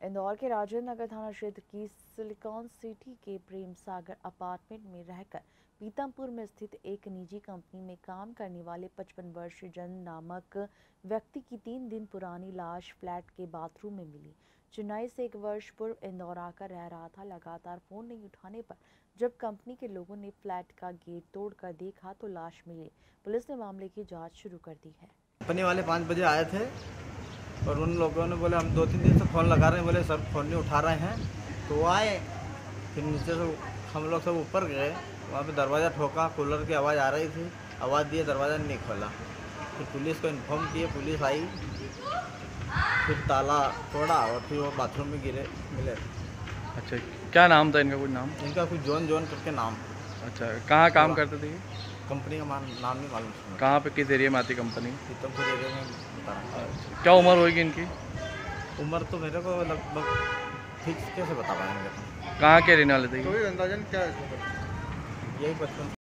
इंदौर के राजेंद्र नगर थाना क्षेत्र की सिलिकॉन सिटी के प्रेम सागर अपार्टमेंट में रहकर पीतमपुर में स्थित एक निजी कंपनी में काम करने वाले 55 वर्षीय जन नामक व्यक्ति की 3 दिन पुरानी लाश फ्लैट के बाथरूम में मिली। चेन्नई से 1 वर्ष पूर्व इंदौर आकर रह रहा था। लगातार फोन नहीं उठाने पर जब कंपनी के लोगों ने फ्लैट का गेट तोड़कर देखा तो लाश मिली। पुलिस ने मामले की जाँच शुरू कर दी है। कंपनी वाले 5 बजे आए थे और उन लोगों ने बोले हम 2-3 दिन से फ़ोन लगा रहे हैं, बोले सर फ़ोन नहीं उठा रहे हैं। तो वो आए, फिर नीचे से हम लोग सब ऊपर गए, वहाँ पे दरवाज़ा ठोका, कूलर की आवाज़ आ रही थी, आवाज़ दिए, दरवाज़ा नहीं खोला। फिर पुलिस को इन्फॉर्म किए, पुलिस आई, फिर ताला तोड़ा और फिर वो बाथरूम में मिले। अच्छा, क्या नाम था इनका? कुछ नाम? इनका कुछ जॉन करके नाम। अच्छा, कहाँ काम करते थे? कंपनी का नाम नहीं मालूम। कहाँ पे, किस एरिया में आती कंपनी? पीतमपुर एरिया में बता रहा हूँ। अच्छा, क्या उम्र होगी इनकी? उम्र तो मेरे को लगभग फिक्स कैसे बता पाएंगे। कहाँ के रहने वाले थे? कोई अंदाजन क्या है? यही 55।